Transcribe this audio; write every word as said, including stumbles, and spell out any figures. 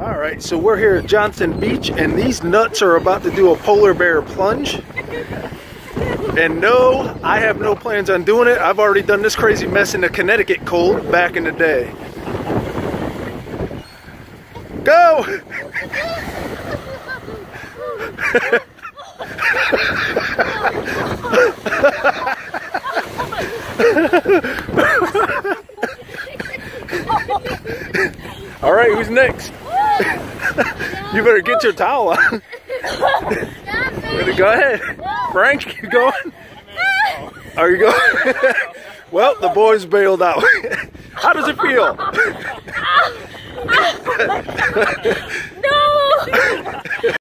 All right, so we're here at Johnston Beach, and these nuts are about to do a polar bear plunge. And no, I have no plans on doing it. I've already done this crazy mess in the Connecticut cold back in the day. Go! All right, who's next? You better get your towel on. Go ahead. Frank, you going? Are you going? Well, the boys bailed out. How does it feel? No!